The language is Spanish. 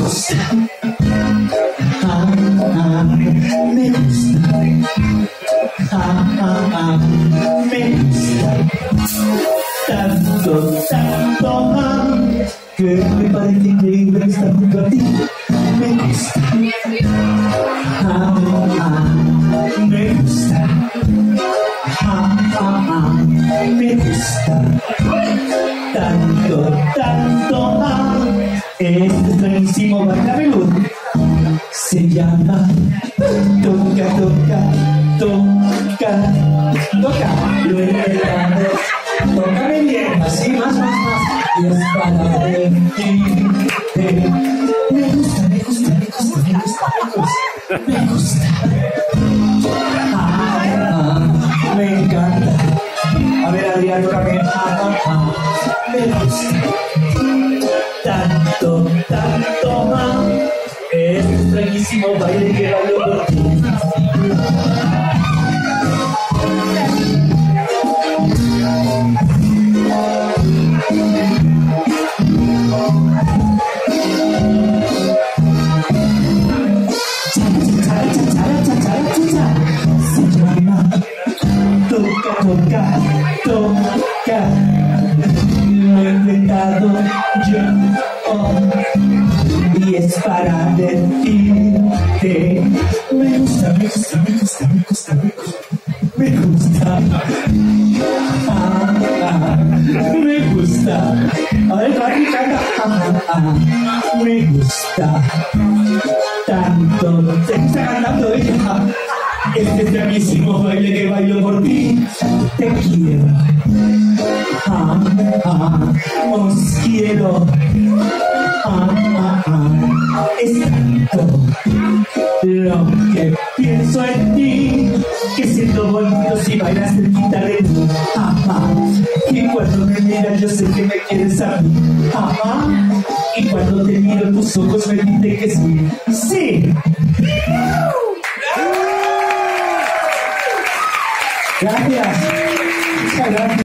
gusta. Me gusta. Me gusta. Tanto, tanto que me parece increíble estar junto a ti. Me gusta. Me gusta. Me gusta. Tanto, tanto este buenísimo bailamelud se llama toca, toca, toca, toca. Lo he intentado. Tócame bien, así, más. Y es para decirte. Me gusta, me gusta, me gusta, me gusta, me gusta. Me encanta. A ver, Adrián, tócame. Me gusta. Tanto, tanto más. Es un buenísimo baile que bailo por ti. Toca, toca, toca. Lo he inventado yo y es para decirte. Me gusta, me gusta, me gusta, me gusta, me gusta. Me gusta. A ver, Rani, canta. Me gusta. Tanto. Se está cantando ella. Este extrañísimo baile que bailo por ti. Te quiero. Os quiero. Es tanto lo que pienso en ti, que siento bonito si bailas cerquita de mí. Y cuando me miras yo sé que me quieres a mí. Y cuando te miro tus ojos me dicen que sí. ¡Sí! Gracias.